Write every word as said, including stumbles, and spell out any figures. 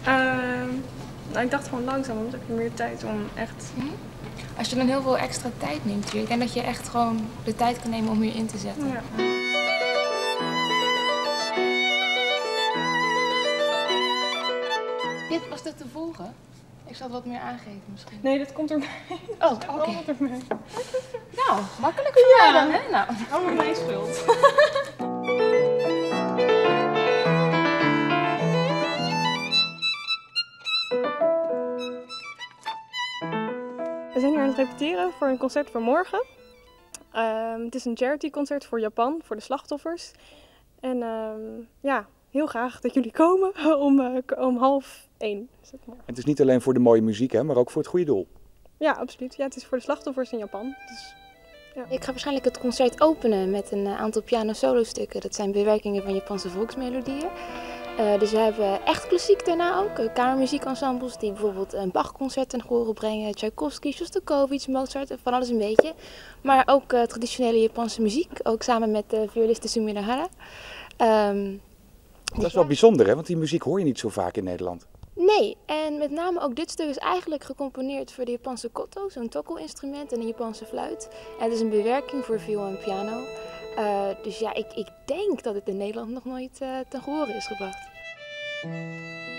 Uh, nou, ik dacht gewoon langzaam, want dan heb je meer tijd om echt... Hm? Als je dan heel veel extra tijd neemt hier, ik denk dat je echt gewoon de tijd kan nemen om hier in te zetten. Ja. Dit, was dit te volgen? Ik zal het wat meer aangeven misschien. Nee, dat komt erbij. Oh, oké. Okay. Dat erbij. Nou, makkelijk voor ja. mij dan, hè? Nou, allemaal mijn schuld. We zijn hier aan het repeteren voor een concert voor morgen. Uh, het is een charityconcert voor Japan, voor de slachtoffers. En uh, ja, heel graag dat jullie komen om, uh, om half één. Zeg maar. En het is niet alleen voor de mooie muziek, hè, maar ook voor het goede doel. Ja, absoluut. Ja, het is voor de slachtoffers in Japan. Dus, ja. Ik ga waarschijnlijk het concert openen met een aantal piano-solo-stukken. Dat zijn bewerkingen van Japanse volksmelodieën. Uh, dus we hebben echt klassiek daarna ook. Uh, kamermuziekensembles die bijvoorbeeld een Bach-concert ten gehore brengen. Tchaikovsky, Shostakovich, Mozart, van alles een beetje. Maar ook uh, traditionele Japanse muziek, ook samen met de violiste Sumire Hara. Um, dat is wel bijzonder, hè? Want die muziek hoor je niet zo vaak in Nederland. Nee, en met name ook dit stuk is eigenlijk gecomponeerd voor de Japanse koto, zo'n tokkelinstrument en een Japanse fluit. En het is een bewerking voor viool en piano. Uh, dus ja, ik, ik denk dat het in Nederland nog nooit uh, ten gehore is gebracht.